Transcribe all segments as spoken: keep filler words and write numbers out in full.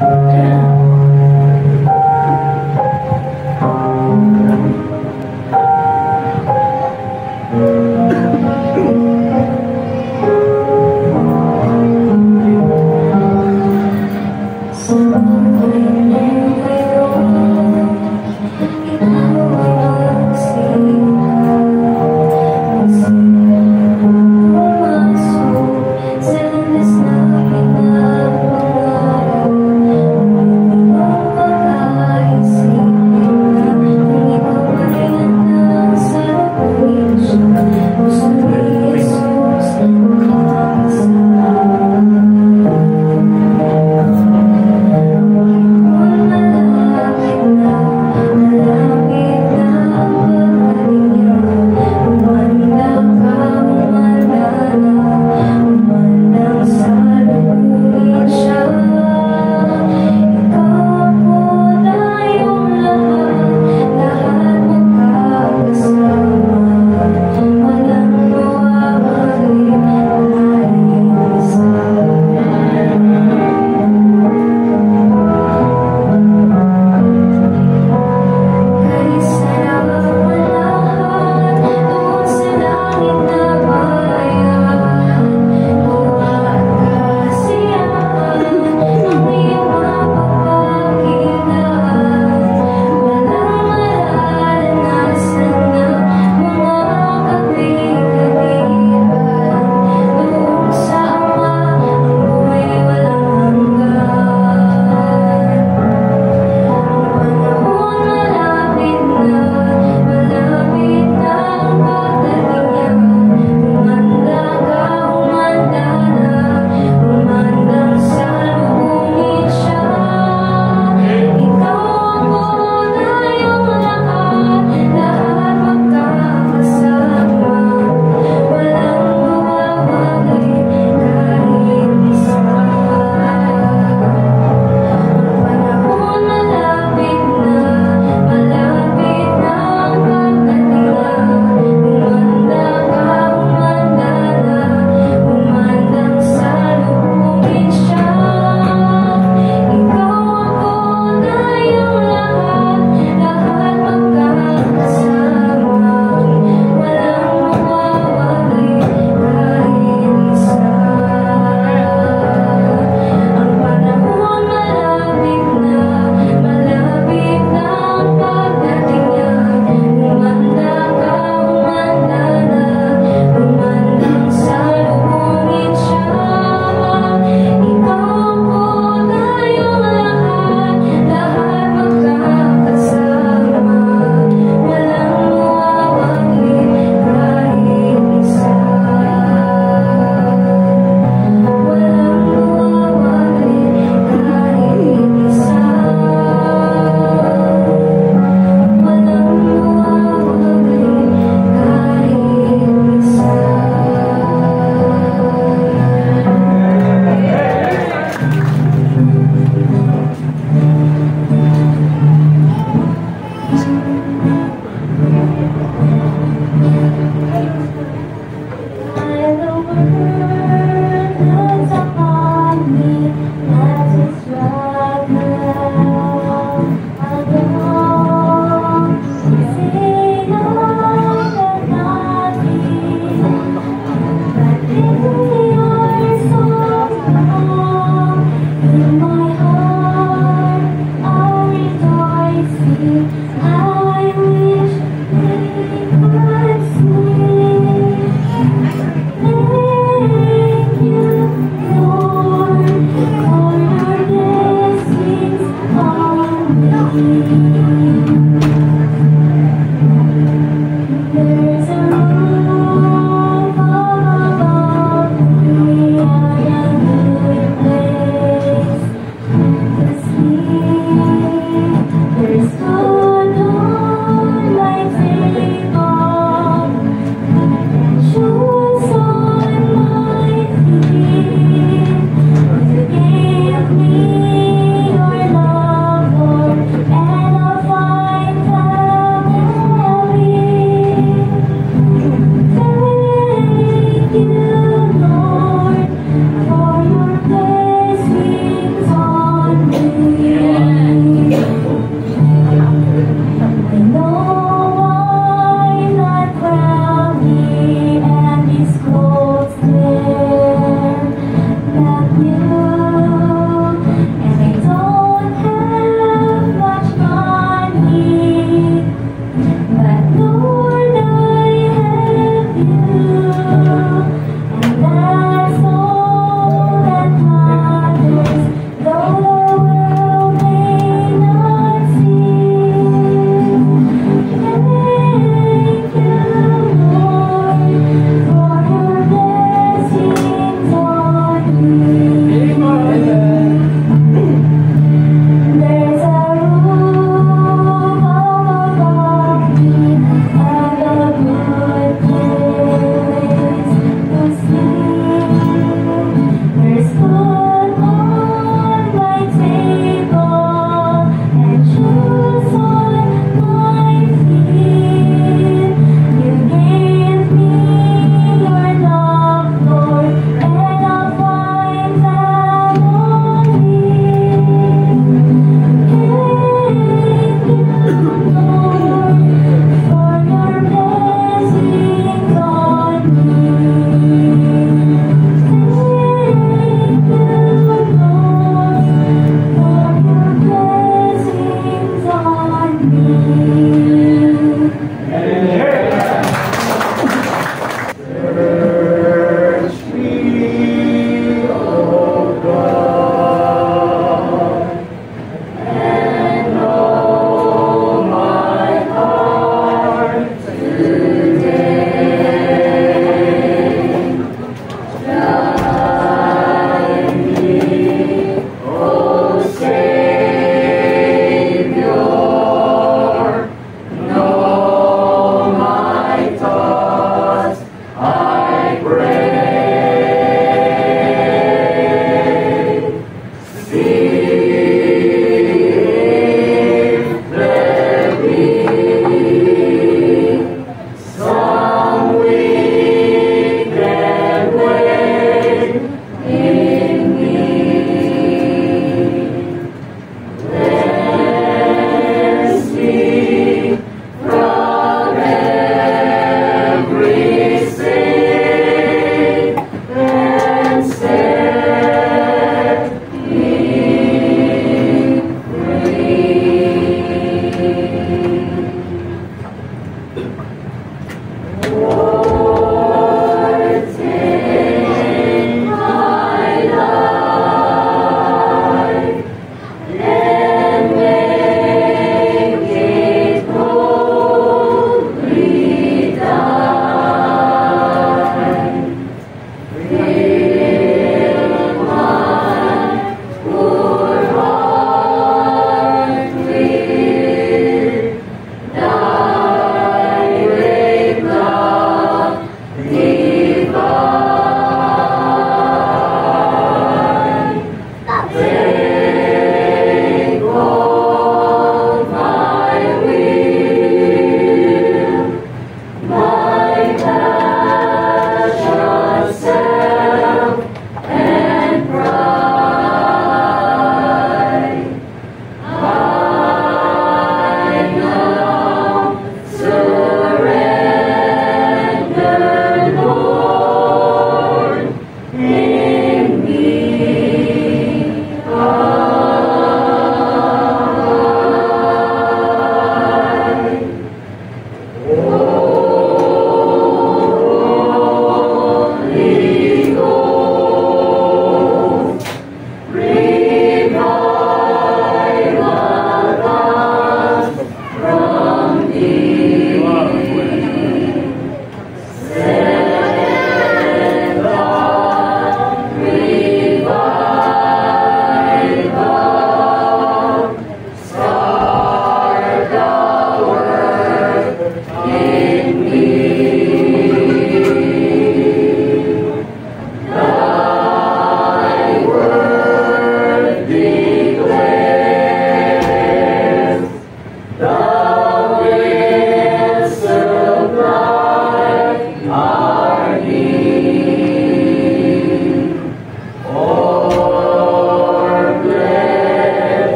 Sa landas na pinapangaraw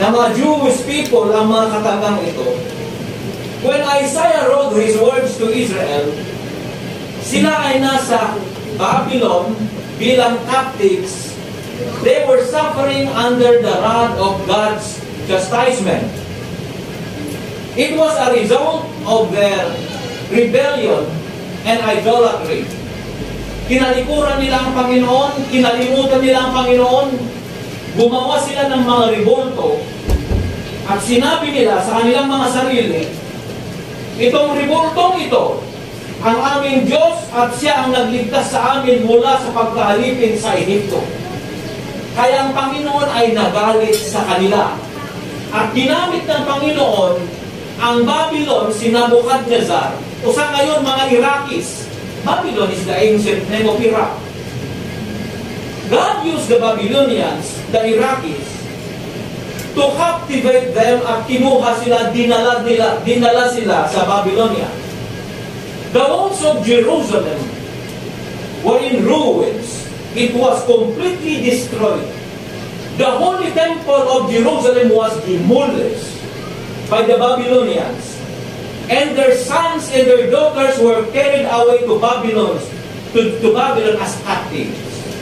ng mga Jewish people ang mga katagang ito. When Isaiah wrote his words to Israel, sila ay nasa Babylon bilang captives. They were suffering under the wrath of God's chastisement. It was a result of their rebellion and idolatry. Kinalikuran nila ang Panginoon, kinalimutan nila ang Panginoon, gumawa sila ng mga revolto, at sinabi nila sa kanilang mga sarili, itong revoltong ito, ang aming Diyos at siya ang nagligtas sa amin mula sa pagkaalipin sa Ehipto. Kaya ang Panginoon ay nagalit sa kanila. At ginamit ng Panginoon ang Babylon, si Nebuchadnezzar, o sa ngayon mga Iraqis. Babylon is the ancient name of Iraq. God used the Babylonians, the Iraqis, to captivate them at kinuha sila, dinala, nila, dinala sila sa Babylonia. The walls of Jerusalem were in ruins. It was completely destroyed. The holy temple of Jerusalem was demolished by the Babylonians. And their sons and their daughters were carried away to Babylon, to, to Babylon as captives.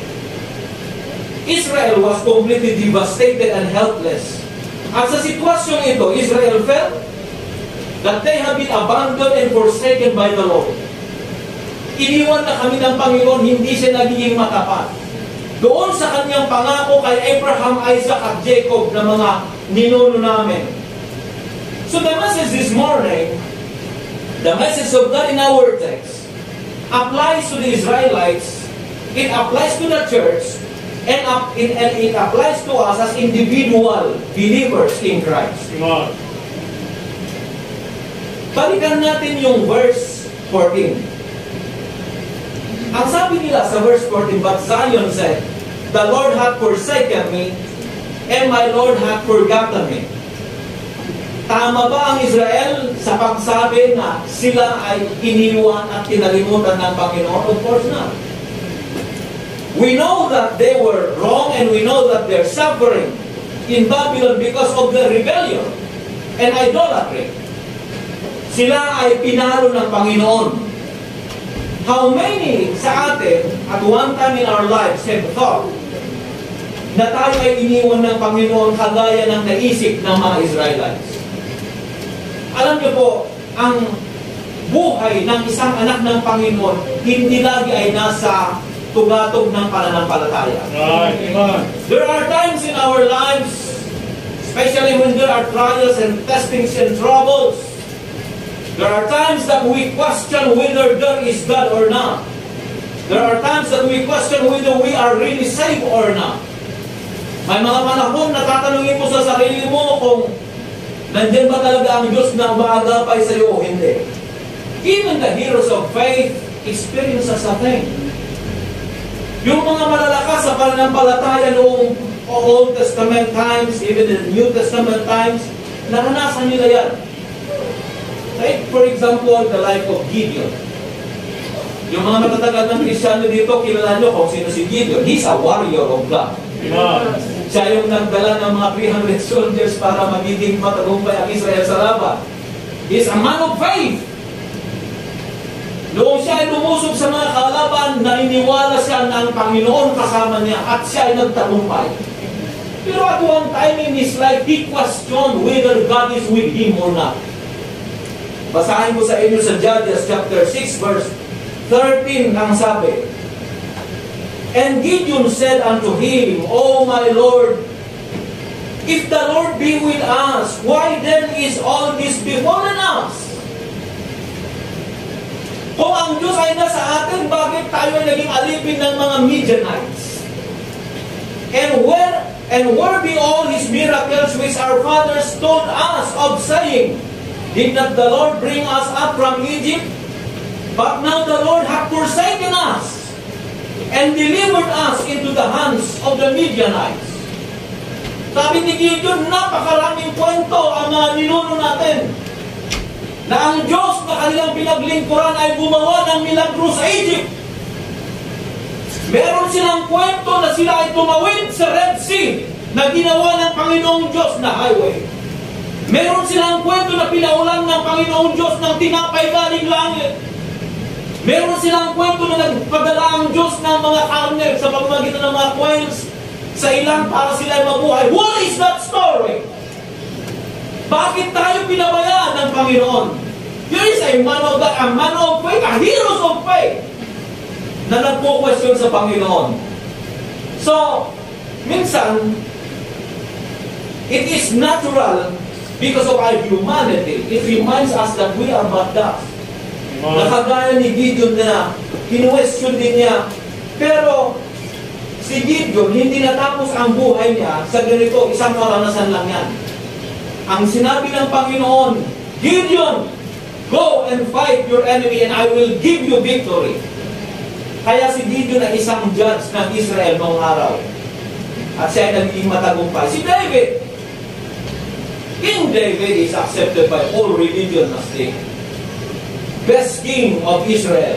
Israel was completely devastated and helpless. At sa sitwasyong ito, Israel felt that they have been abandoned and forsaken by the Lord. Iniwan na kami ng Panginoon, hindi siya nagiging matapat. Doon sa kanyang pangako kay Abraham, Isaac at Jacob na mga ninuno namin. So the message this morning, the message of God in our text, applies to the Israelites, it applies to the church, and it applies to us as individual believers in Christ. Amen. Balikan natin yung verse fourteen. Ang sabi nila sa verse fourteen, but Zion said, the Lord hath forsaken me, and my Lord hath forgotten me. Tama ba ang Israel sa pagsabi na sila ay iniwan at kinalimutan ng Panginoon? Of course not. We know that they were wrong, and we know that they're suffering in Babylon because of their rebellion and idolatry. Sila ay pinalo ng Panginoon. How many sa atin at one time in our lives have thought na tayo ay iniwan ng Panginoon kagaya ng naisip ng mga Israelites? Alam niyo po, ang buhay ng isang anak ng Panginoon hindi lagi ay nasa tugatog ng pananampalataya. There are times in our lives, especially when there are trials and testings and troubles, there are times that we question whether there is God or not. There are times that we question whether we are really saved or not. May mga panahon na tatanungin mo sa sarili mo kung nandiyan ba talaga ang Diyos na umaagapay sa iyo o hindi. Even the heroes of faith experience such a thing. Yung mga malalakas sa pananampalataya noong Old Testament times, even in the New Testament times, naranasan nila yan. Take, for example, the life of Gideon. Yung mga matatagal ng Kristyano dito, kilala nyo kung sino si Gideon. He's a warrior of God. Amen. Siya yung nagdala ng mga three hundred soldiers para magiging matagumpay ang Israel sa laban. He's a man of faith. Noong siya ay lumusog sa mga kalaban, naniniwala siya na ang Panginoon kasama niya at siya ay nagtagumpay. Pero at one time in his life, he questioned whether God is with him or not. Basahin ko sa inyo sa Judges chapter six verse thirteen ang sabi. And Gideon said unto him, O my Lord, if the Lord be with us, why then is all this befallen us? Kung ang Diyos ay nasa atin, bakit tayo ay naging alipin ng mga Midianites? And where and where be all His miracles which our fathers told us of, saying, did not the Lord bring us up from Egypt? But now the Lord hath forsaken us, and delivered us into the hands of the Midianites. Sabi ni Gideon, napakaraming kwento ang mga ninuno natin na ang Diyos na kanilang pinaglingkuran ay gumawa ng milagro sa Egypt. Meron silang kwento na sila ay tumawid sa Red Sea na ginawa ng Panginoong Diyos na highway. Meron silang kwento na pinaulan ng Panginoong Diyos ng tinapay galing langit. Meron silang kwento na nagpadala ang Diyos ng mga karne sa pamamagitan ng mga quails sa ilang para sila ay mabuhay. What is that story? Bakit tayo pinabayaan ng Panginoon? There is a man of God, a man of faith, a heroes of faith na nagpo-question sa Panginoon. So, minsan, it is natural because of our humanity. It reminds us that we are but dust. Nakagaya ni Gideon na kinwestiyon din niya. Pero, si Gideon, hindi natapos ang buhay niya sa ganito, isang karanasan lang yan. Ang sinabi ng Panginoon, Gideon, go and fight your enemy and I will give you victory. Kaya si Gideon ay isang judge ng Israel noong araw. At siya ay naging matagumpay. Si David, King David is accepted by all religion as the best king of Israel.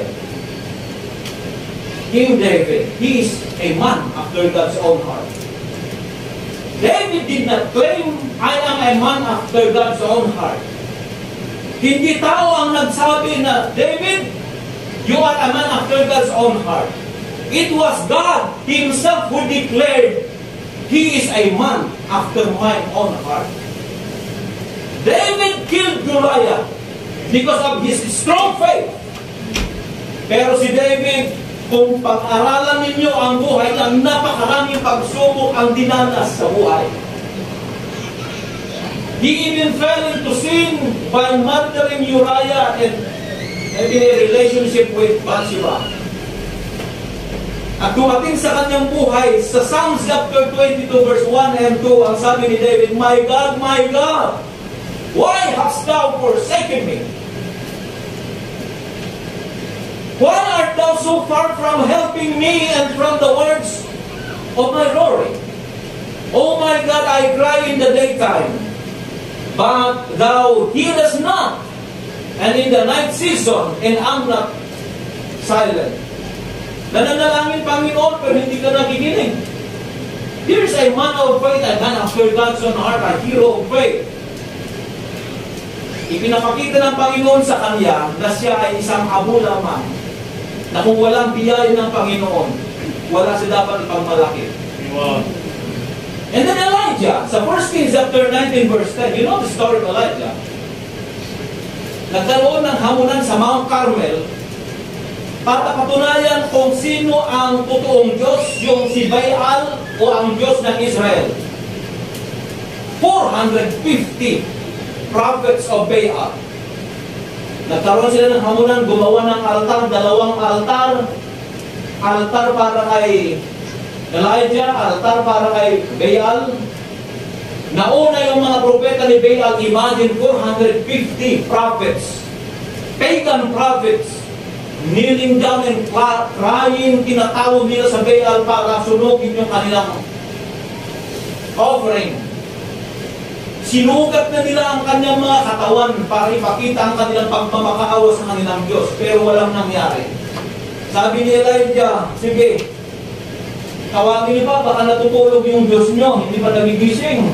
King David, he is a man after God's own heart. David did not claim, I am a man after God's own heart. Hindi tao ang nagsabi na, David, you are a man after God's own heart. It was God Himself who declared, He is a man after my own heart. David killed Goliath because of his strong faith. Pero si David, kung pag-aralan ninyo ang buhay niya, napakaraming pagsubok ang dinanas sa buhay. He even fell into sin by murdering Uriah and having a relationship with Bathsheba. At dumating sa kanyang buhay, sa Psalms chapter twenty-two verse one and two, ang sabi ni David, My God, my God, why hast thou forsaken me? Why art thou so far from helping me and from the words of my glory? Oh my God, I cry in the daytime, but thou hearest not, and in the night season, and I'm not silent. Nananalangin, Panginoon, pero hindi ka nakikinig. Here's a man of faith, a man after God's own heart, a hero of faith. Ipinapakita ng Panginoon sa kanya na siya ay isang abo lamang, na kung walang biyaya ng Panginoon, wala siya dapat ipagmalaki. Wow. And then Elijah, sa First Kings chapter nineteen verse ten, you know the story of Elijah. Nagkaroon ng hamunan sa Mount Carmel para patunayan kung sino ang totoong Diyos, yung si Baal o ang Diyos ng Israel. four hundred fifty prophets of Baal. Nagkaroon sila ng hamunan, gumawa ng altar, dalawang altar. Altar para kay Elijah, altar para kay Baal. Nauna yung mga propeta ni Baal, imagine four hundred fifty prophets, pagan prophets, kneeling down and crying, tinatawag nila sa Baal para sunugin yung kanilang offering. Sinugat na nila ang kanyang mga katawan para ipakita ang kanilang pagmamakaawa sa kanilang Diyos, pero walang nangyari. Sabi ni Elijah, sige, tawagin niyo pa, baka natutulog yung Diyos nyo, hindi pa nagigising.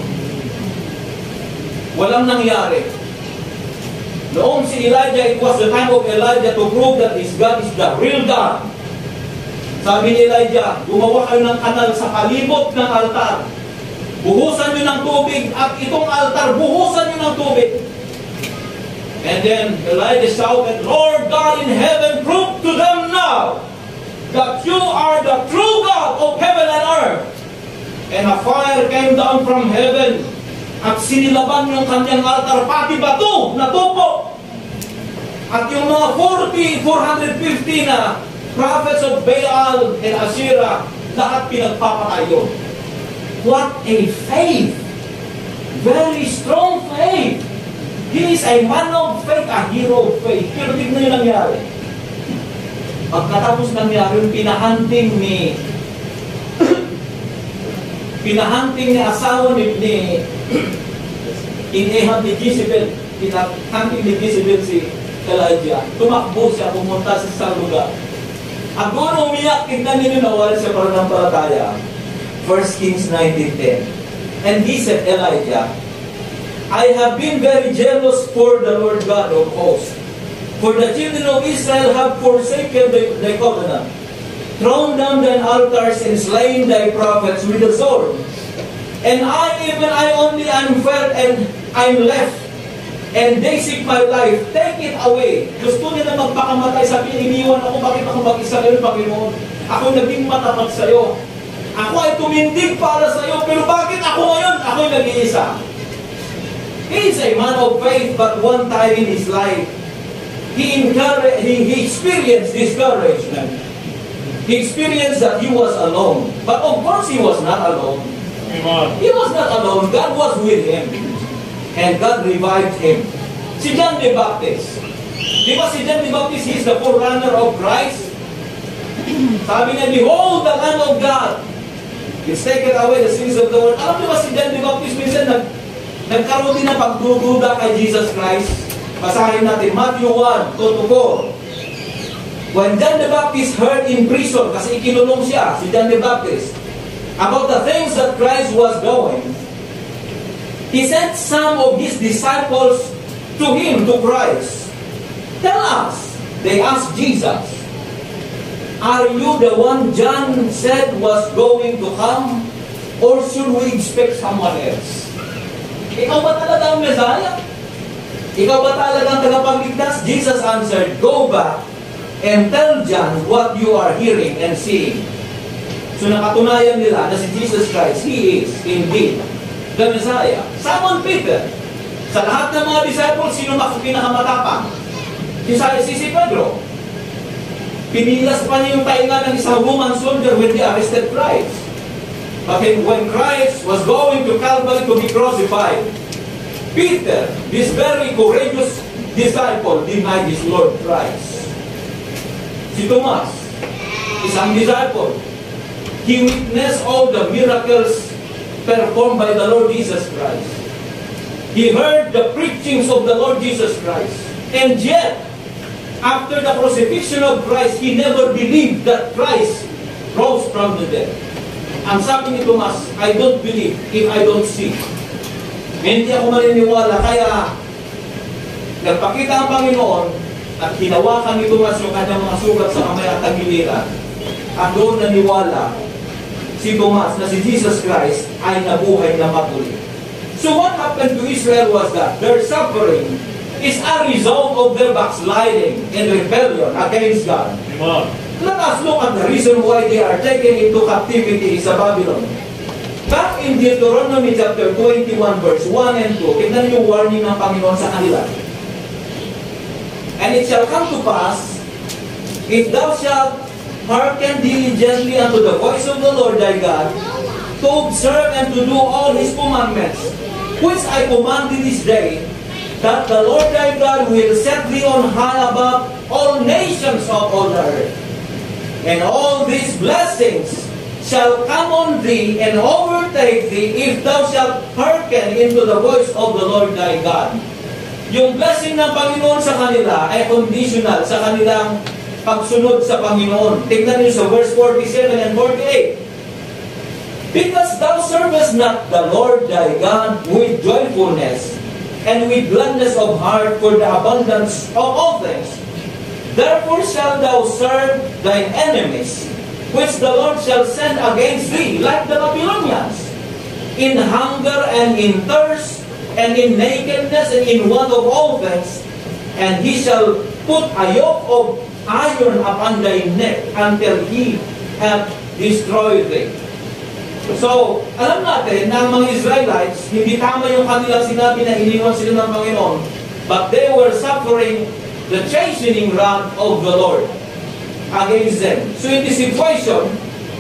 Walang nangyari. Noong si Elijah, it was the time of Elijah to prove that his God is the real God. Sabi ni Elijah, gumawa kayo ng kanal sa palibot ng altar. Buhusan nyo ng tubig at itong altar, buhusan nyo ng tubig. And then Elijah shouted, Lord God in heaven, prove to them now that you are the true God of heaven and earth. And a fire came down from heaven at sinilaban yung kanyang altar, pati bato, natupo. At yung mga forty, four hundred fifty na prophets of Baal and Asherah, lahat pinagpapatay yun. What a faith! Very strong faith! He is a man of faith, a hero of faith. Pero tignan yung nangyari. Pagkatapos nangyari, yung pinahunting ni pinahunting ni asawa ni ni inehab ni Jezebel, pinahunting ni Jezebel si Elijah. Tumakbo siya, pumunta sa isang lugar. At doon umiyak, tignan ninyo, nawala siya para ng palataya. First Kings nineteen ten. And he said, Elijah, I have been very jealous for the Lord God of hosts. For the children of Israel have forsaken the, the covenant, thrown down thine altars, and slain thy prophets with the sword. And I, even I only am fair and I'm left, and they seek my life. Take it away. Gusto nila magpakamatay. Sabi niya, iniwan ako, bakit ako mag-isa ngayon, Panginoon? Ako naging matapat sa iyo. Ako ay tumindig para sa iyo, pero bakit ako ngayon? Ako ay nag-iisa. He is a man of faith, but one time in his life, he, encouraged, he, he experienced discouragement. He experienced that he was alone. But of course, he was not alone. Amen. He was not alone. God was with him. And God revived him. Si John the Baptist. Di ba si John the Baptist, he is the forerunner of Christ? Sabi niya, behold the Lamb of God. He's taken away the sins of the world. Alam niyo ba si John the Baptist, minsan nag, nagkaroon din ng pagdududa kay Jesus Christ. Basahin natin, Matthew one, two to four. When John the Baptist heard in prison, kasi ikinulong siya, si John the Baptist, about the things that Christ was doing, he sent some of his disciples to him, to Christ. Tell us, they asked Jesus, are you the one John said was going to come? Or should we expect someone else? Ikaw ba talaga ang Messiah? Ikaw ba talaga ang tagapagligtas? Jesus answered, go back and tell John what you are hearing and seeing. So nakatunayan nila na si Jesus Christ, He is indeed the Messiah. Simon Peter, sa lahat ng mga disciples, sino mas pinakamatapang? Si, si, si Pedro. Pinilas pa niya yung tainga ng isang Roman soldier when he arrested Christ. But when Christ was going to Calvary to be crucified, Peter, this very courageous disciple, denied his Lord Christ. Si Thomas, isang disciple, he witnessed all the miracles performed by the Lord Jesus Christ. He heard the preachings of the Lord Jesus Christ. And yet, after the crucifixion of Christ, he never believed that Christ rose from the dead. Ang sabi ni Thomas, I don't believe if I don't see. Hindi ako maniniwala, kaya nagpakita ang Panginoon at hinawakan ni Thomas yung kanyang mga sugat sa kamay at tagiliran. At doon naniwala si Thomas na si Jesus Christ ay nabuhay na muli. So what happened to Israel was that their suffering is a result of their backsliding and rebellion against God. Amen. Let us look at the reason why they are taken into captivity sa Babylon. Back in Deuteronomy chapter twenty-one verse one and two, tignan yung warning ng Panginoon sa kanila. And it shall come to pass, if thou shalt hearken diligently unto the voice of the Lord thy God, to observe and to do all His commandments, which I command thee this day, that the Lord thy God will set thee on high above all nations of all the earth. And all these blessings shall come on thee and overtake thee if thou shalt hearken into the voice of the Lord thy God. Yung blessing ng Panginoon sa kanila ay conditional sa kanilang pagsunod sa Panginoon. Tingnan niyo sa verse forty-seven and forty-eight. Because thou servest not the Lord thy God with joyfulness and with gladness of heart for the abundance of all things, therefore shalt thou serve thine enemies, which the Lord shall send against thee, like the Babylonians, in hunger and in thirst, and in nakedness and in want of all things, and he shall put a yoke of iron upon thy neck until he hath destroyed thee. So, alam natin na ang mga Israelites, hindi tama yung kanilang sinabi na iniwan sila ng Panginoon, but they were suffering the chastening wrath of the Lord against them. So in this situation,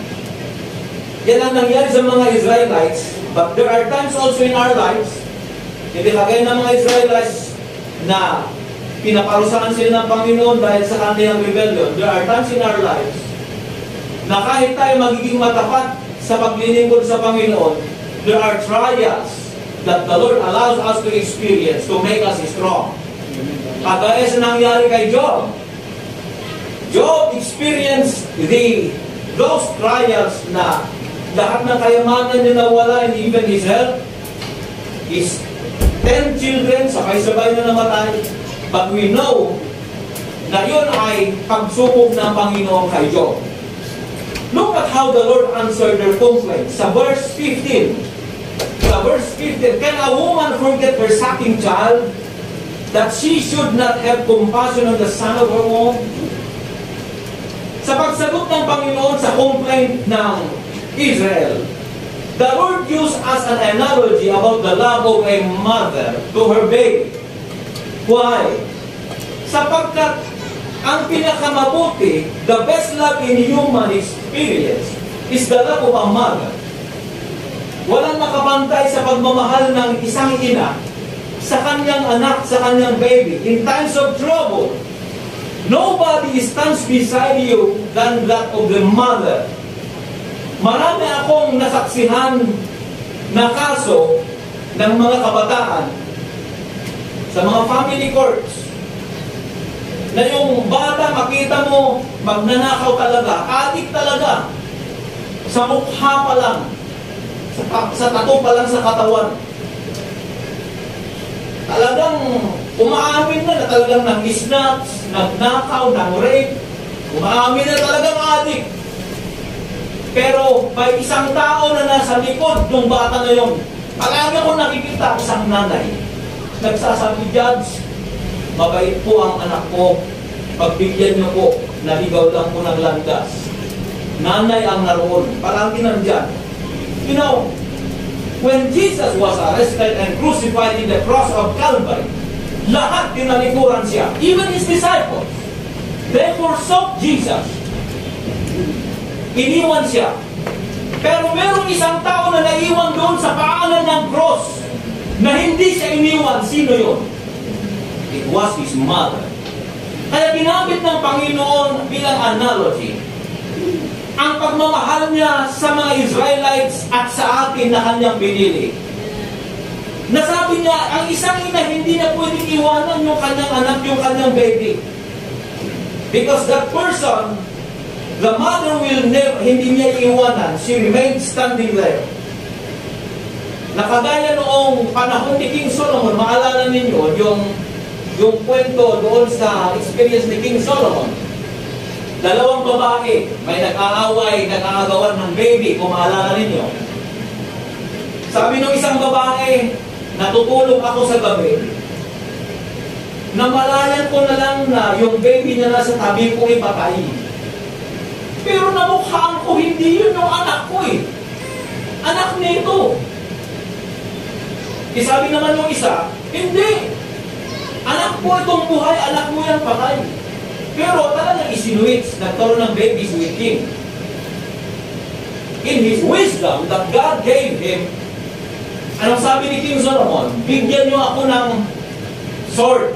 yan ang nangyari sa mga Israelites, but there are times also in our lives, hindi kagaya ng mga Israelites na pinaparusahan sila ng Panginoon dahil sa kanilang rebellion. There are times in our lives na kahit tayo magiging matapat sa paglilingkod sa Panginoon, there are trials that the Lord allows us to experience to make us strong. Kagaya sa nangyari kay Job. Job experienced the those trials na lahat ng kayamanan niya nawala, and even his health, his ten children, sabay-sabay na namatay. But we know na yun ay pagsubok ng Panginoon kay Job. Look at how the Lord answered their complaint. Sa verse fifteen, sa verse fifteen, can a woman forget her sucking child, that she should not have compassion on the son of her womb? Sa pagsagot ng Panginoon sa complaint ng Israel, the Lord used as an analogy about the love of a mother to her baby. Why? Sapagkat ang pinakamabuti, the best love in human experience, is the love of a mother. Walang makabantay sa pagmamahal ng isang ina sa kanyang anak, sa kanyang baby. In times of trouble, nobody stands beside you than that of the mother. Marami akong nasaksihan na kaso ng mga kabataan sa mga family courts na yung bata, makita mo, magnanakaw talaga, adik talaga, sa mukha pa lang, sa, sa tato pa lang sa katawan. Talagang umaamin na na talagang nang-snatch, nagnakaw, nang-rape, umaamin na talagang adik. Pero may isang tao na nasa likod ng bata na yun. Palagi akong nakikita isang nanay. Nagsasabi, Judge, mabait po ang anak ko. Pagbigyan niyo po, naligaw lang po ng landas. Nanay ang naroon. Palagi nandyan. You know, when Jesus was arrested and crucified in the cross of Calvary, lahat tinalikuran siya. Even his disciples. They forsook Jesus. Iniwan siya. Pero merong isang tao na naiwan doon sa paanan ng cross na hindi siya iniwan. Sino yun? It was his mother. Kaya ginamit ng Panginoon bilang analogy ang pagmamahal niya sa mga Israelites at sa atin na kanyang binili. Nasabi niya, ang isang ina hindi na pwedeng iwanan yung kanyang anak, yung kanyang baby. Because that person, the mother will never, hindi niya iwanan. She remained standing there. Nakagaya noong panahon ni King Solomon, maalala ninyo yung yung kwento doon sa experience ni King Solomon. Dalawang babae, may nag-aaway, nag-aagawan ng baby, kung maalala ninyo. Sabi ng isang babae, natutulog ako sa gabi, namalayan ko na lang na yung baby na nasa tabi ko ipatay. Pero namukhaan ko, hindi yun yung anak ko eh. Anak nito. Isabi naman yung isa, hindi. Anak ko itong buhay, anak mo yan patay. Pero talagang isinuits, nagkaroon ng babies with him. In his wisdom that God gave him, anong sabi ni King Solomon? Bigyan niyo ako ng sword.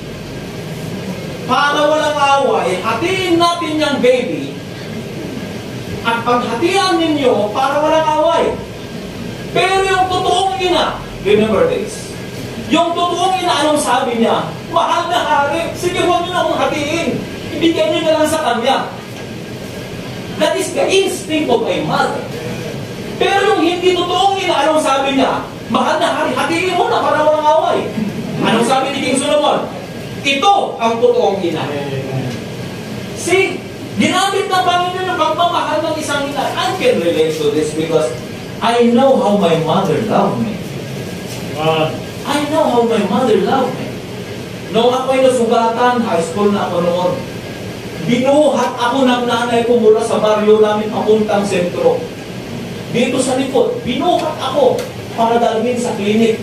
Para walang away, hatiin natin yung baby. At paghatian ninyo, para walang away. Pero yung totoong ina, remember this, yung totoong ina, anong sabi niya? Mahal na hari, sige, huwag niyo na akong hatiin. Ibigyan niyo na lang sa kanya. That is the instinct of a mother. Pero yung hindi totoong ina, anong sabi niya? Mahal na hari, hatiin mo na para walang away. Anong sabi ni King Solomon? Ito ang totoong ina. See, ginamit ng Panginoon yung pagmamahal ng isang ina. I can relate to this because I know how my mother loved me. Wow. I know how my mother loved me. Noong ako'y nasugatan, high school na ako noon, binuhat ako ng nanay ko mula sa baryo namin papuntang sentro. Dito sa likod, binuhat ako para dalhin sa klinik.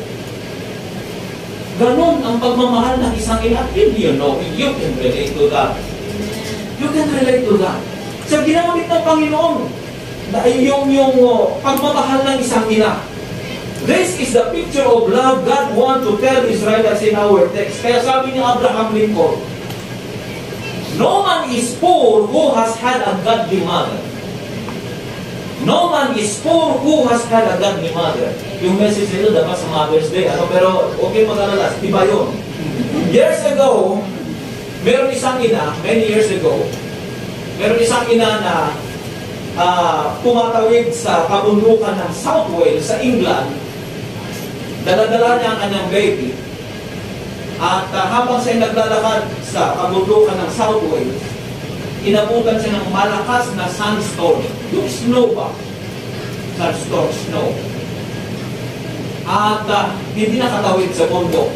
Ganon ang pagmamahal ng isang ina. You know, you can relate to that. You can relate to that. Sa ginamit ng Panginoon, yung, yung uh, pagmamahal ng isang ina. This is the picture of love God wants to tell Israelites in our text. Kaya sabi ni Abraham Lincoln, no man is poor who has had a godly mother. No man is poor who has had a godly mother. Yung message nito dapat sa Mother's Day. Ano? Pero okay mag-alalas, di ba yun? Years ago, meron isang ina, many years ago, meron isang ina na uh, tumatawid sa kabundukan ng South Wales sa England. Daladala niya ang kanyang baby. At uh, habang siya naglalakad sa kabundukan ng South Wales, inabutan siya ng malakas na sandstorm. Yung snow ba? Sandstorm, snow. At uh, hindi nakatawid sa bundok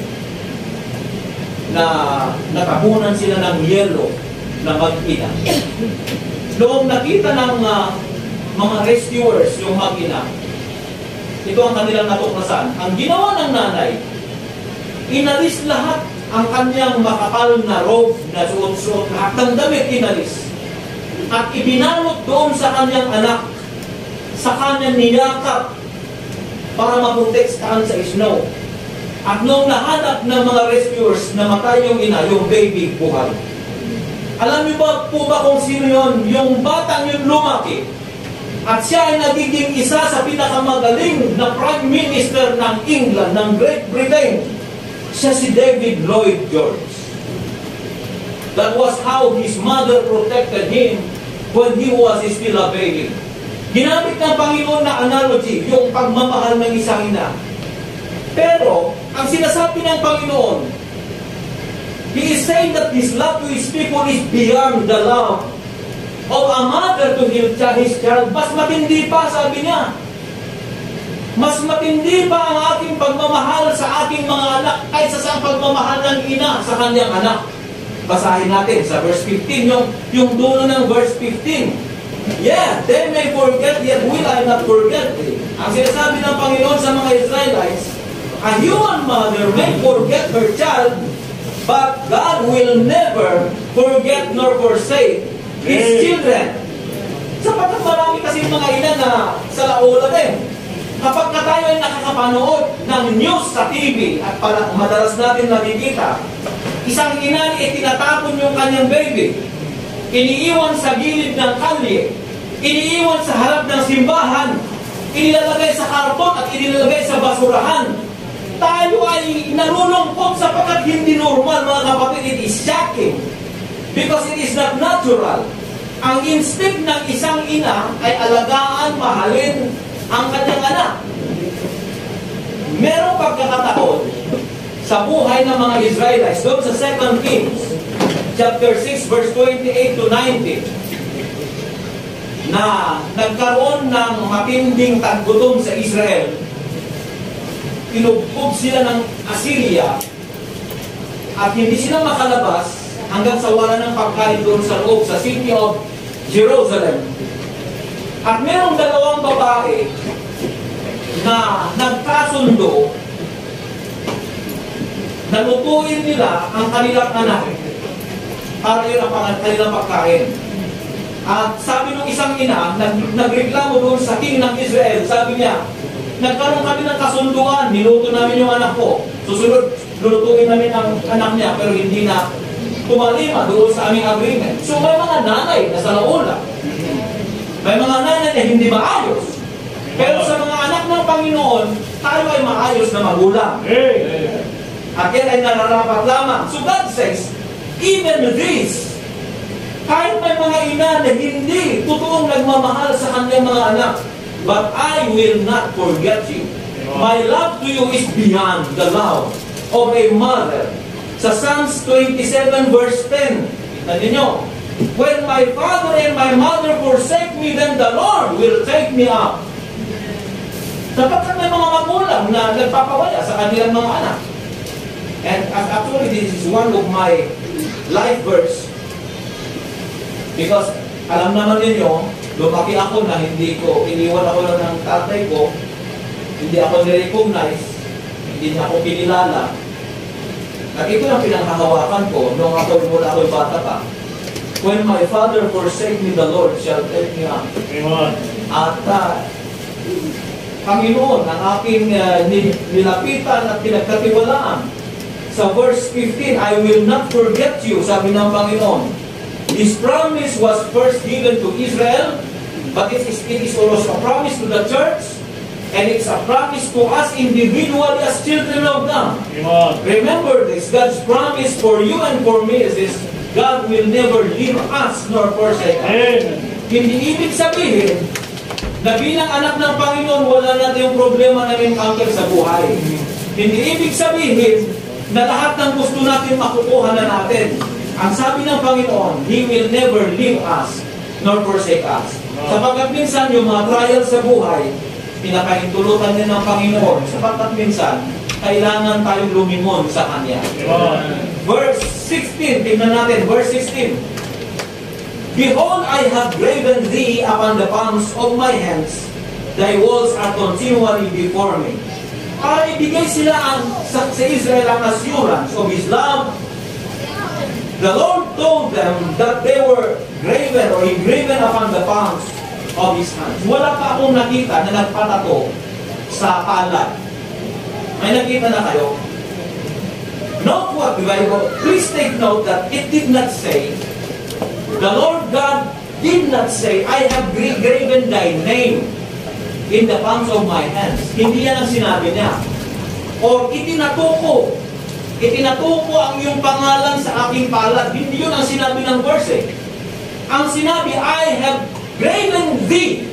na natabunan sila ng yelo na mag-ina. Noong nakita ng uh, mga rescuers yung mag-ina, ito ang kanilang natuklasan. Ang ginawa ng nanay, inalis lahat ang kanyang makapal na robe na suot-suot, lahat ng damit inalis. At ibinalot doon sa kanyang anak, sa kanyang niyakap para maprotektahan sa snow. At nung nahanap ng mga rescuers na matay yung ina, yung baby buhay. Alam niyo ba po ba kung sino yun? Yung batang yun lumaki. At siya ay nagiging isa sa pinakamagaling na Prime Minister ng England, ng Great Britain. Siya si David Lloyd George. That was how his mother protected him when he was still a baby. Ginamit ng Panginoon na analogy, yung pagmamahal ng isang ina. Pero, ang sinasabi ng Panginoon, He is saying that His love to His people is beyond the love of a mother to his child. Mas matindi pa, sabi niya. Mas matindi pa ang ating pagmamahal sa ating mga anak kaysa sa pagmamahal ng ina sa kanyang anak. Basahin natin sa verse fifteen, yung, yung dulo ng verse fifteen. Yeah, they may forget, yet will I not forget. Ang sinasabi ng Panginoon sa mga Israelites, a human mother may forget her child, but God will never forget nor forsake His children. Sapagkat marami kasi mga ina na sa laula din. Kapag ka tayo ay nakakapanood ng news sa T V at para madalas natin nakikita, isang ina ay tinatapon yung kanyang baby, iniiwan sa gilid ng kalye, iniiwan sa harap ng simbahan, inilalagay sa karton at inilalagay sa basurahan. Tayo ay nalulungkot sapagkat hindi normal, mga kapatid. It is shocking because it is not natural. Ang instinct ng isang ina ay alagaan, mahalin ang kanyang anak. Merong pagkakataon sa buhay ng mga Israelites doon sa Second Kings chapter six verse twenty-eight to nineteen na nagkaroon ng matinding taggutom sa Israel. Tinubog sila ng Assyria at hindi sila makalabas hanggang sa wala ng pagkain doon sa loob sa city of Jerusalem. At merong dalawang babae na nagkasundo na lutuin nila ang kanilang anak para yun ang kanilang pagkain. At sabi ng isang ina, nag nagreklamo doon sa king ng Israel, sabi niya, nagkaroon kami ng kasunduan, niluto namin yung anak ko. Susunod, lulutuin namin ang anak niya, pero hindi na tumalima doon sa aming agreement. So may mga nanay na sa laula. May mga nanay na hindi maayos. Pero sa mga anak ng Panginoon, tayo ay maayos na magulang. At yan ay nararapat lamang. So God says, even this, kahit may mga ina na hindi totoong nagmamahal sa kanyang mga anak, but I will not forget you. My love to you is beyond the love of a mother. Sa Psalms twenty-seven verse ten, natin nyo, when my father and my mother forsake me, then the Lord will take me up. Sapagkat may mga magulang na nagpapawala sa kanilang mga anak. And actually, this is one of my life verse. Because alam naman ninyo, lumaki ako na hindi ko, iniwan ako lang ng tatay ko, hindi ako nirecognize, hindi niya ako pinilala. At ito ang pinanghahawakan ko nung ako mula ako'y bata pa. When my father forsake me, the Lord shall take me up. Amen. At uh, Panginoon, ang aking uh, nilapitan at pinagkatiwalaan. Sa verse fifteen, I will not forget you, sabi ng Panginoon. This promise was first given to Israel, but it is, it is also a promise to the church, and it's a promise to us individually as children of God. Amen. Remember this, God's promise for you and for me is this: God will never leave us nor forsake us. Amen. Hindi ibig sabihin na bilang anak ng Panginoon, wala natin yung problema na encounter sa buhay. Hindi ibig sabihin na lahat ng gusto natin makukuha na natin. Ang sabi ng Panginoon, He will never leave us nor forsake us. Sapagkat minsan yung mga trials sa buhay, pinakahintulutan din ng Panginoon. Sapagkat minsan, kailangan tayong lumingon sa Kanya. Verse sixteen, tingnan natin, verse sixteen. Behold, I have graven thee upon the palms of my hands. Thy walls are continually before me. Para ibigay sila ang, sa, sa Israel ang assurance of His love. The Lord told them that they were graven or engraven upon the palms of His hands. Wala pa akong nakita na nagpatato sa palad. May nakita na kayo? Note what the Bible, please take note that it did not say, the Lord God did not say, I have graven thy name in the palms of my hands. Hindi yan ang sinabi niya. Or itinatuko. Itinatuko ang iyong pangalan sa aking palad. Hindi yun ang sinabi ng verse eh. Ang sinabi, I have graven thee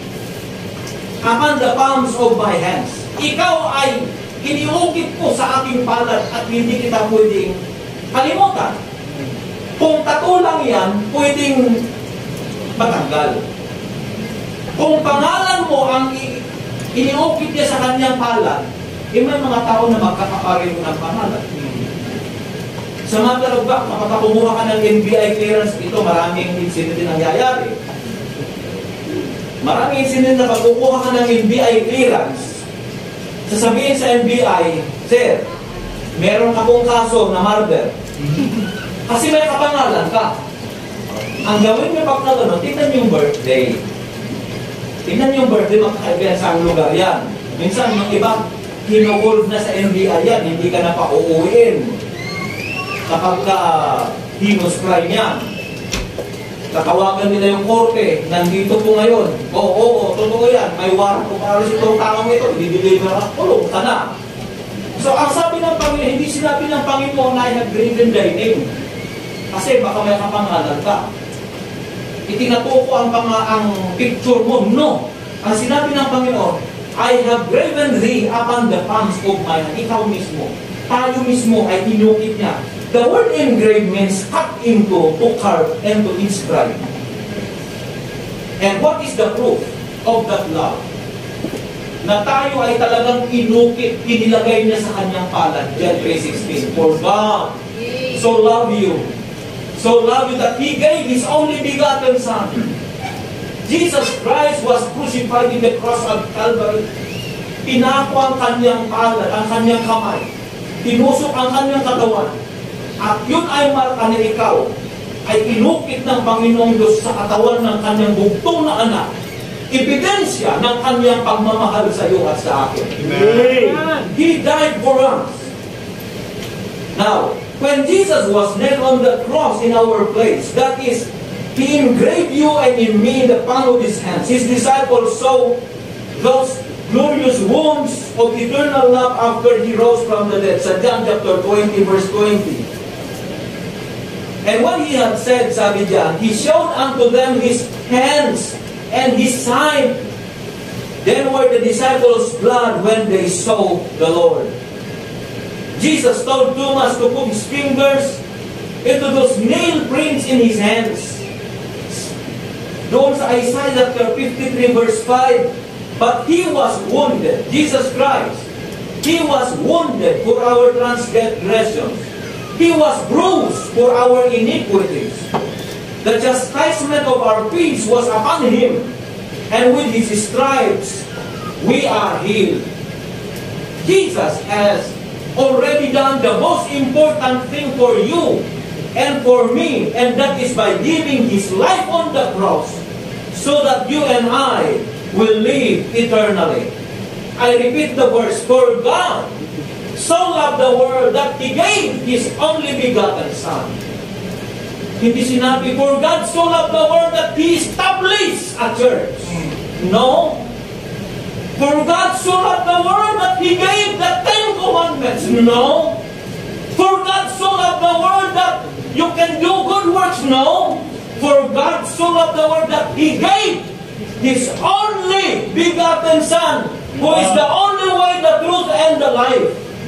upon the palms of my hands. Ikaw ay iniukit ko sa aking palad at hindi kita pwedeng kalimutan. Kung tato lang yan, pwedeng matanggal. Kung pangalan mo ang iniukit niya sa kanyang palad, eh may mga tao na magkakaparin ng pangalan. Sa matter of fact, makakakumuha ka ng N B I clearance, ito maraming incident din nangyayari. Maraming incident na pagkukuha ka ng N B I clearance, sasabihin sa N B I, Sir, meron akong kaso na murder. Kasi may kapangalan ka. Ang gawin niyo pag na gano'n, tingnan yung birthday. Tingnan yung birthday, makakaibigan sa lugar yan. Minsan yung iba, kinukulv na sa N B I yan, hindi ka na pa uuwiin. Kapag ka heinous crime yan, tatawagan nila yung korte, nandito po ngayon. Oo, oo, oo, totoo yan. May warrant kung para sa itong taong ito, i-deliver at kulong ka na. So, ang sabi ng Panginoon, hindi sinabi ng Panginoon na I have graven thy name. Kasi baka may kapangalan ka. Itinatuko ang, pang ang picture mo. No. Ang sinabi ng Panginoon, I have graven thee upon the palms of my hand. Ikaw mismo. Tayo mismo ay inukit niya. The word engrave means cut into, to carve, and to inscribe. And what is the proof of that love? Na tayo ay talagang inukit, inilagay niya sa kanyang palad. John three sixteen. For God so love you, so love you that He gave His only begotten Son. Jesus Christ was crucified in the cross of Calvary. Pinako ang kanyang palad, ang kanyang kamay. Tinusok ang kanyang katawan. At yun ay marka na ikaw ay inukit ng Panginoong Diyos sa katawan ng kanyang bugtong na anak. Ebidensya ng kanyang pagmamahal sa iyo at sa akin. Amen. He died for us. Now, when Jesus was nailed on the cross in our place, that is, He engraved you and in me in the palm of His hands. His disciples saw those glorious wounds of eternal love after He rose from the dead. Sa John chapter twenty, verse twenty. And what He had said, sabi diyan, He showed unto them His hands and His side. Then were the disciples glad when they saw the Lord. Jesus told Thomas to put his fingers into those nail prints in his hands. Doon sa Isaiah chapter fifty-three verse five, but He was wounded, Jesus Christ, He was wounded for our transgressions. He was bruised for our iniquities. The chastisement of our peace was upon Him, and with His stripes we are healed. Jesus has already done the most important thing for you and for me, and that is by giving His life on the cross so that you and I will live eternally. I repeat the verse, for God so loved the world that He gave His only begotten Son. Hindi sinabi, for God so loved the world that He established a church. No. For God so loved the world that He gave the Ten Commandments. No. For God so loved the world that you can do good works. No. For God so loved the world that He gave His only begotten Son, who is the only way, the truth, and the life.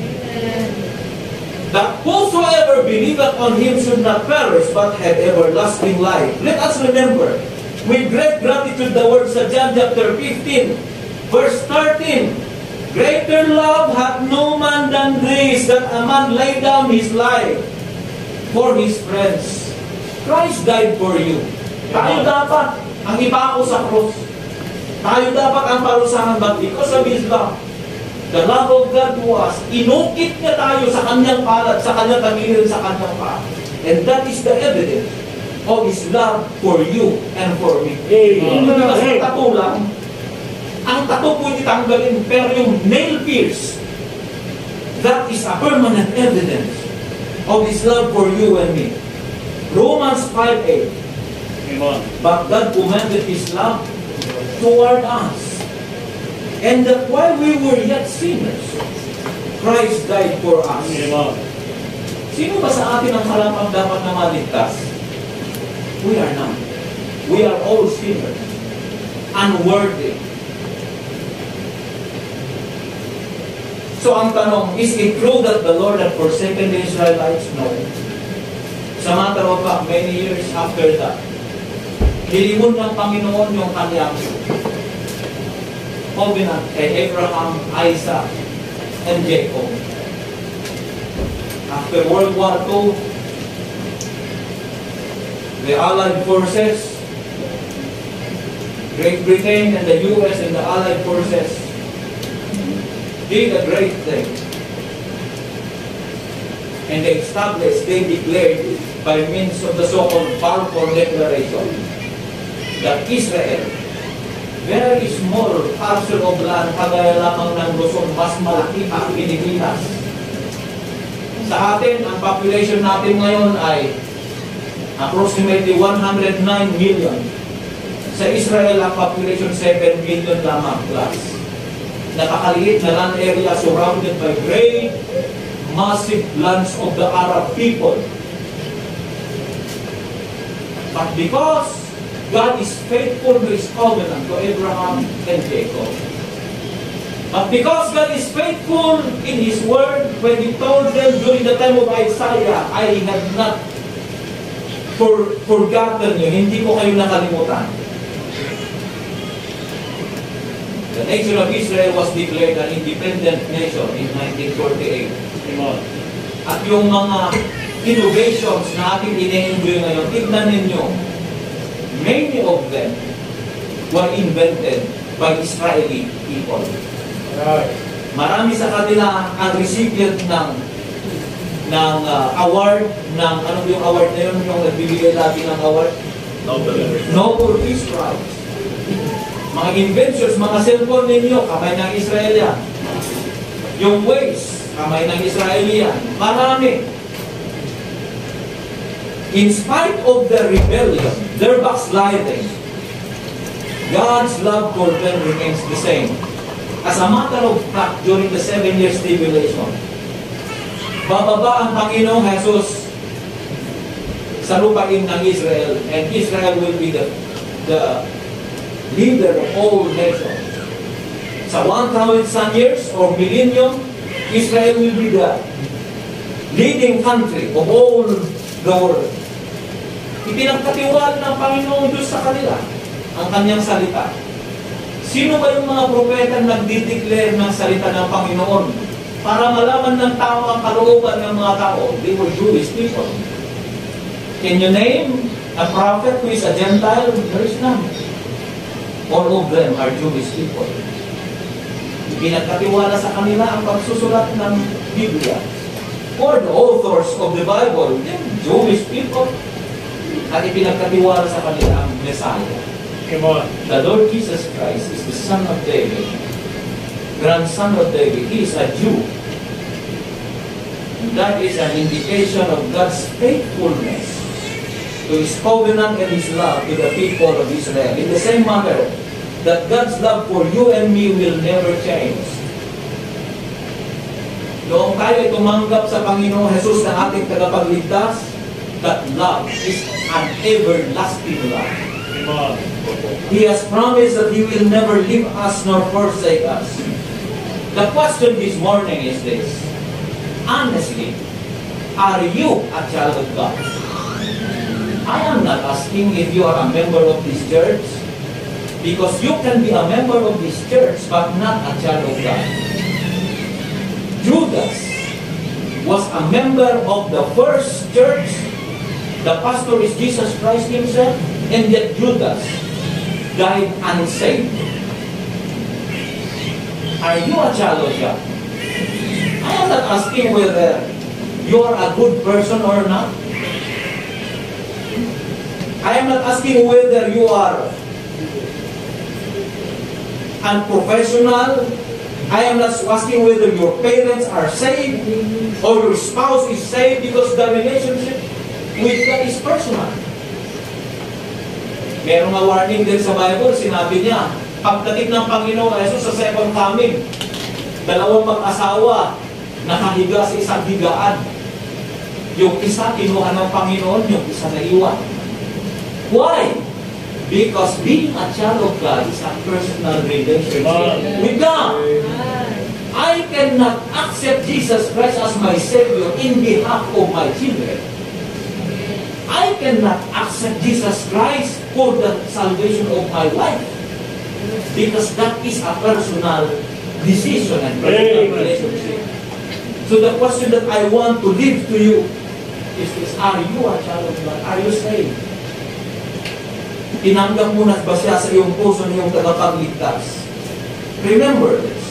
That whosoever believeth on Him should not perish, but have everlasting life. Let us remember, with great gratitude, the words of John chapter fifteen, verse thirteen, greater love hath no man than this, that a man lay down his life for his friends. Christ died for you. Tayo dapat ang ipako sa cross. Tayo dapat ang parusahan, but because of His love, the love of God to us, inukit niya tayo sa Kanyang palad, sa Kanyang tagiliran, sa Kanyang paa. And that is the evidence of His love for you and for me. Hindi na kasi tato lang. Ang tato po itanggalin, pero yung nail pierce, that is a permanent evidence of His love for you and me. Romans five eight. But God commended His love toward us, and that while we were yet sinners, Christ died for us. Sino ba sa atin ang kalapang dapat na maligtas? We are not. We are all sinners, unworthy. So ang tanong, is it true that the Lord had forsaken the Israelites? No. Sa matter of fact, many years after that, nilimon ng Panginoon yung kanyang covenant kay Abraham, Isaac, and Jacob. After World War Two, the Allied forces, Great Britain and the U S and the Allied forces did a great thing. And they established, they declared by means of the so-called Balfour Declaration that Israel, very small parcel of land, kagaya lamang ng Luzon, mas malaki pa ang Pilipinas. Sa atin, ang population natin ngayon ay approximately one hundred nine million. Sa Israel, ang population seven million lamang plus. Nakakaliit na land area surrounded by great, massive lands of the Arab people. But because God is faithful to His covenant to Abraham and Jacob. But because God is faithful in His word, when He told them during the time of Isaiah, I have not for, forgotten you, hindi ko kayo nakalimutan. The nation of Israel was declared an independent nation in nineteen forty-eight. At yung mga innovations na ating ine-enjoy ngayon, tignan ninyo, many of them were invented by Israeli people. Marami sa kanila ang recipient ng ng uh, award, ng ano yung award na yun, yung nagbibigay lagi ng award? Nobel. Nobel Peace Prize. Mga inventions, mga cellphone ninyo, kamay ng Israelian. Yung ways, kamay ng Israelian. Marami. In spite of their rebellion, their backsliding, God's love for them remains the same. As a matter of fact, during the seven years tribulation, bababa ang Panginoong Jesus sa lupain ng Israel, and Israel will be the, the leader of all nations. Sa one thousand years or millennium, Israel will be the leading country of all the world. Ipinagkatiwala ng Panginoong Diyos sa kanila ang kanyang salita. Sino ba yung mga propeta nagdideclare ng salita ng Panginoon para malaman ng tao ang kalooban ng mga tao? They were Jewish people. Can you name a prophet who is a Gentile? There is none. All of them are Jewish people. Ipinagkatiwala sa kanila ang pagsusulat ng Biblia. Or the authors of the Bible, they're Jewish people. At ipinagkatiwala sa kanila ang Messiah. Come on. The Lord Jesus Christ is the Son of David, grandson of David. He is a Jew. And that is an indication of God's faithfulness to His covenant and His love to the people of Israel. In the same manner, that God's love for you and me will never change. Noong tayo tumanggap sa Panginoong Jesus na ating tagapagligtas, that love is an everlasting love. He has promised that He will never leave us nor forsake us. The question this morning is this: honestly, are you a child of God? I am not asking if you are a member of this church, because you can be a member of this church but not a child of God. Judas was a member of the first church. The pastor is Jesus Christ Himself, and yet Judas died unsaved. Are you a child of God? I am not asking whether you are a good person or not. I am not asking whether you are unprofessional. I am not asking whether your parents are saved or your spouse is saved, because the relationship with God is personal. Merong nga warning din sa Bible, sinabi niya, pagdating ng Panginoon Jesus sa second coming, dalawang mag-asawa nakahiga sa isang higaan. Yung isa kinuha ng Panginoon, yung isa na iwan. Why? Because being a child of God is a personal relationship with God. I cannot accept Jesus Christ as my Savior in behalf of my children. I cannot accept Jesus Christ for the salvation of my life, because that is a personal decision and personal relationship. So the question that I want to leave to you is this: are you a child of God? Are you saved? Tinanggap mo na ba siya sa iyong puso na iyong tagapagligtas? Remember this: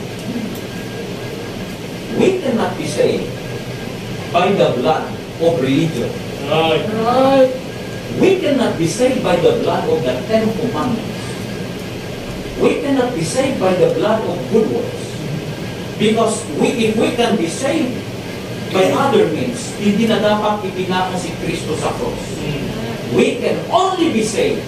we cannot be saved by the blood of religion. Right. Right. We cannot be saved by the blood of the Ten Commandments. We cannot be saved by the blood of good works. Because we, if we can be saved by other means, hindi na dapat ipinako si Kristo sa cross. We can only be saved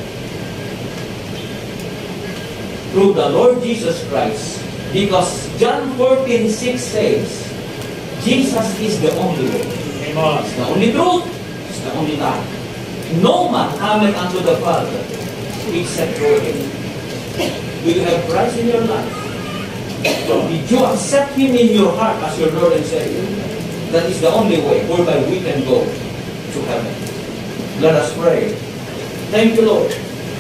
through the Lord Jesus Christ, because John fourteen six says, Jesus is the only way. Amen. It's the only truth. It's the only life. No man cometh unto the Father except through Him. Do you have Christ in your life? Did you accept Him in your heart as your Lord and Savior? That is the only way whereby we can go to heaven. Let us pray. Thank you, Lord.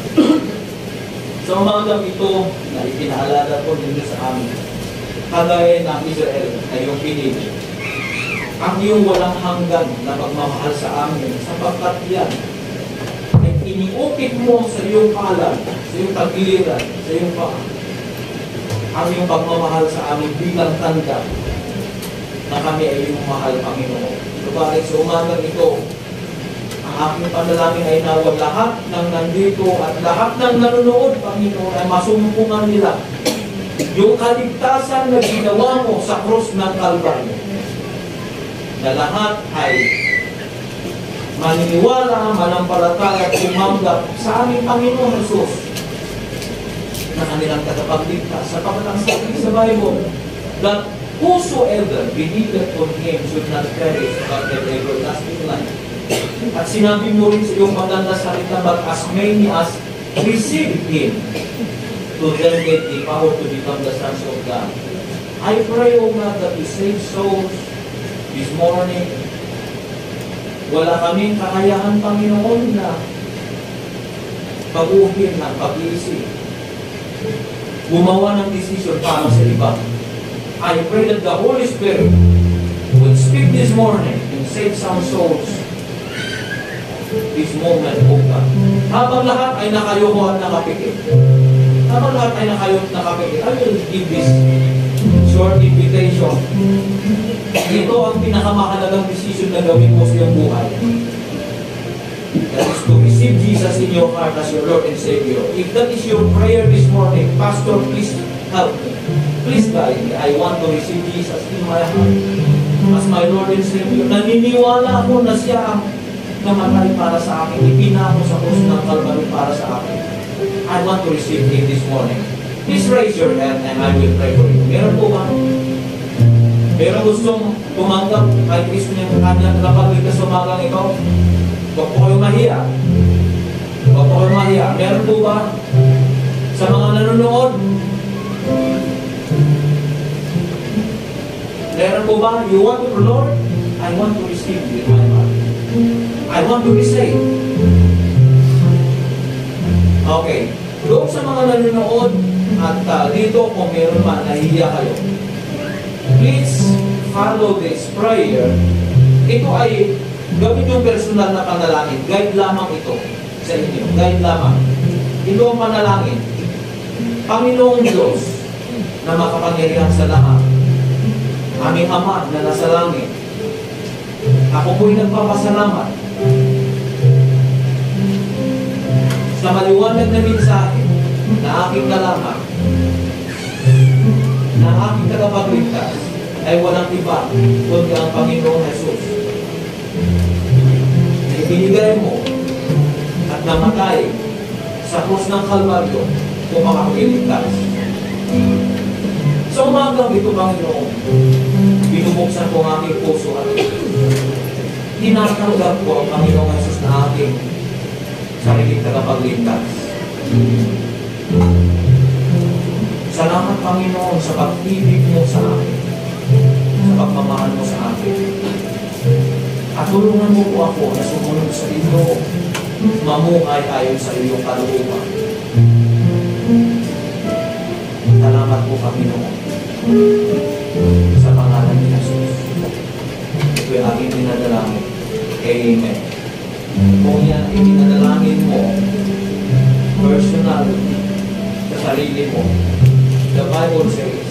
Sa umagang ito na ipinaalala ko ninyo sa amin, kagaya ng Israel na iyong pinili, ang iyong walang hanggan na pagmamahal sa amin, sapagkat yan ay iniukit mo sa iyong kalan, sa iyong tagiliran, sa iyong paa, ang iyong pagmamahal sa amin bilang tanda na kami ay iyong mahal, Panginoon. Subalit sa umagang ito, ang aking panalangin ay nawa lahat ng nandito at lahat ng nanonood, Panginoon, ay masumpungan nila yung kaligtasan na ginawa mo sa krus ng Kalbaryo, na lahat ay maniniwala, manampalataya at tumanggap sa aming Panginoon Jesus na kanilang tagapagligtas, sapagkat ang sabi sa Bible that whosoever believeth on Him should not perish but have everlasting life. At sinabi mo rin sa iyong maganda salita, but as many as receive Him, to them gave the power to become the sons of God. I pray, O God, that we save souls this morning. Wala kaming kakayahan, Panginoon, na pag-uhin ng pag-iisip, gumawa ng decision para sa iba. I pray that the Holy Spirit will speak this morning and save some souls this moment, O God. Habang lahat ay nakayoko at nakapikit, habang lahat ay nakayoko at nakapikit, I will give this short invitation. Ito ang pinakamahalagang decision na gawin mo sa iyong buhay. That is to receive Jesus in your heart as your Lord and Savior. If that is your prayer this morning, Pastor, please help me. Please guide me. I want to receive Jesus in my heart as my Lord and Savior. Naniniwala ako na siya ang namatay para sa akin. Ipinako sa krus ng Kalbaryo para sa akin. I want to receive Him this morning. Please raise your hand and I will pray for you. Meron po ba? Meron gustong tumanggap kay Kristo niyang kanyang tagapagligtas sa umagang ikaw? Huwag po kayong mahiya. Huwag po kayo mahiya. Meron po ba? Sa mga nanonood? Meron po ba? You want to, Lord? I want to receive you in my heart. I want to be saved. Okay. Doon sa mga nanonood at uh, dito kung meron man, nahihiya kayo. Please follow this prayer. Ito ay gawin yung personal na panalangin. Guide lamang ito sa inyo. Guide lamang. Ito ang panalangin. Panginoong Diyos na makapangyarihan sa lahat. Aming Ama na nasa langit. Ako po'y nagpapasalamat sa maliwanag na mensahe na aking nalaman na aking tagapagligtas ay walang iba kundi ang Panginoong Jesus. Na ibinigay mo at namatay sa krus ng Kalbaryo kung makakiligtas. Sa umagang ito, Panginoon, binubuksan ko ang aking puso at tinatanggap ko ang Panginoong Jesus na aking sariling tagapagligtas. Salamat, Panginoon, sa pag-ibig mo sa akin, sa pagmamahal mo sa akin. At tulungan mo po ako na sumunod sa iyo, mamuhay ayon sa iyong kalooban. Salamat po, Panginoon, sa pangalan ni Jesus. Ito yung aking dinadalangin. Amen. Kung yan ay dinadalangin mo, personal, sa sarili mo, the Bible says,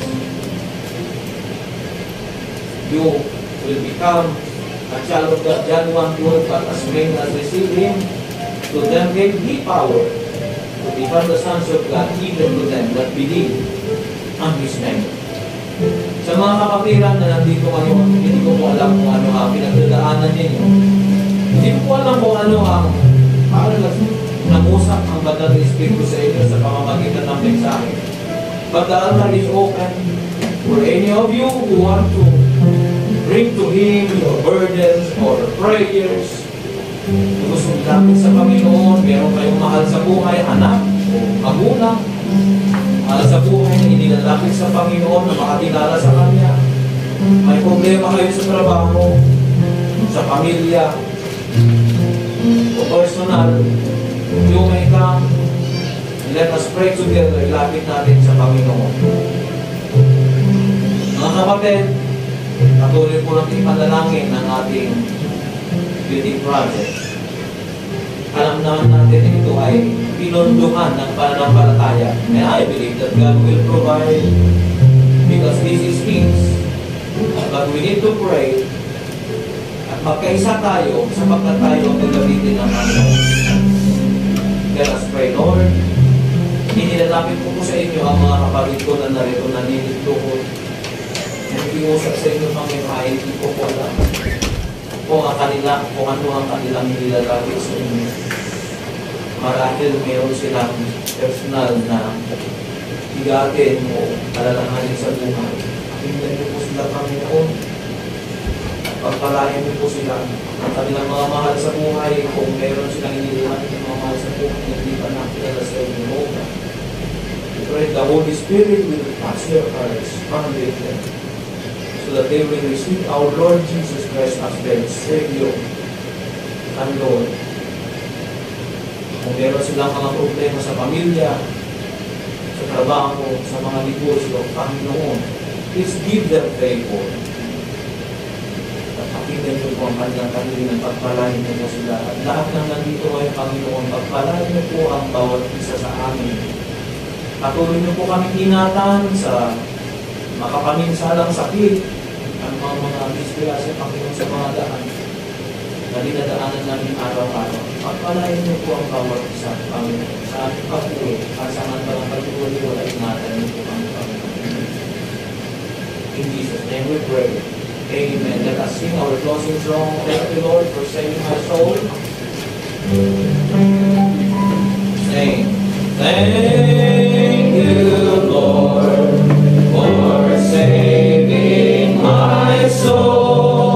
you will become a child of God. John one twelve, but as many as receive Him, to them gave He power to become the sons of God, even to them that believe on His name. Sa mga kapatiran na nandito kayo, hindi ko po alam kung ano ang pinagdadaanan ninyo. Hindi ko po alam kung ano ang parang nangusap ang Banal na Espiritu sa inyo sa pamamagitan ng mensahe. But the altar is open for any of you who want to bring to Him your burdens or prayers. Kung gusto natin sa Panginoon, meron kayong mahal sa buhay, anak o magulang, mahal sa buhay na inilalapit sa Panginoon na makakilala sa Kanya. May problema kayo sa trabaho, sa pamilya, o personal, you may come. Let us pray together. Ilapit natin sa Panginoon. Mga kapatid, patuloy po natin ipanalangin ng ating building project. Alam naman natin na ito ay pinunduhan ng pananampalataya. And I believe that God will provide because this is His. But we need to pray at magkaisa tayo sapagkat tayo ang gagamitin ng Panginoon. Let us pray, Lord. Inilalapit ko po sa inyo ang mga kapatid ko na narito na ninitulog. Nakikiusap sa inyo, Panginoon, ay hindi ko po alam kung ang kanila, kung ano ang kanilang nilalapit sa inyo. Marahil meron silang personal na higatin o alalahanin sa buhay. Tingnan niyo po sila, Panginoon. Pagpalain niyo po sila ang kanilang mga mahal sa buhay. Kung meron silang inilalapit ng mga mahal sa buhay, hindi pa nakilala sa inyo, Lord. Pray the Holy Spirit will touch their hearts, convict them, so that they will receive our Lord Jesus Christ as their Savior and Lord. Kung meron silang mga problema sa pamilya, sa trabaho, sa mga negosyo, Panginoon, please give them favor. At pakinggan niyo po ang kanilang kanilang pagpalain niyo po sila. At lahat ng nandito ngayon, Panginoon, pagpalain niyo po ang bawat isa sa amin. Patuloy niyo po kami ingatan sa makapaminsalang sakit ang mga mga disgrasya, Panginoon, sa mga daan na dinadaanan namin araw-araw. Pagpalain niyo po ang bawat isa, Panginoon, sa aming patuloy, kasangan pa ng patuloy, wala ingatan niyo po ang Panginoon. In Jesus' name we pray. Amen. Let us sing our closing song. Thank you, Lord, for saving my soul. Sing. Thank you, Lord, for saving my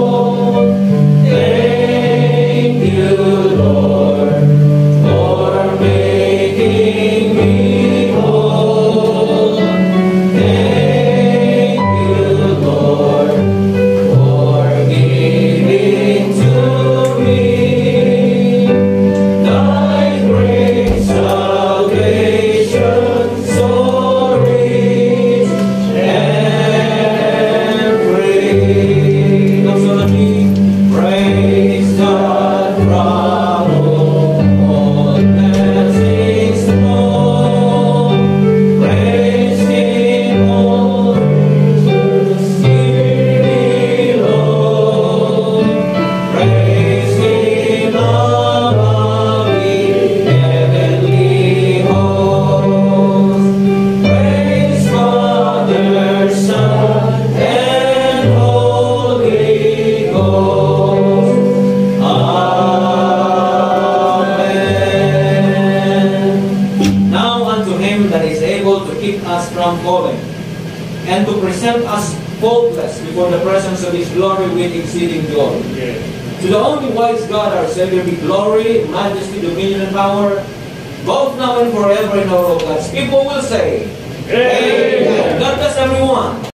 soul. Thank you, Lord, for us from falling, and to present us faultless before the presence of His glory with exceeding joy. Yes. To the only wise God, our Savior, be glory, majesty, dominion, and power, both now and forever in all of God's people will say, Amen. God bless everyone.